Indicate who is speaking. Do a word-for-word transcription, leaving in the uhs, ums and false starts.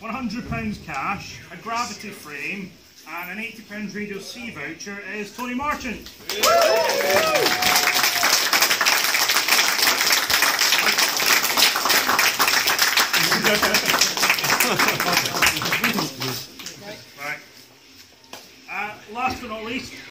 Speaker 1: one hundred pounds cash, a gravity frame, and an eighty pounds Radio C voucher is Tony Marchant. Right. Uh, last but not least,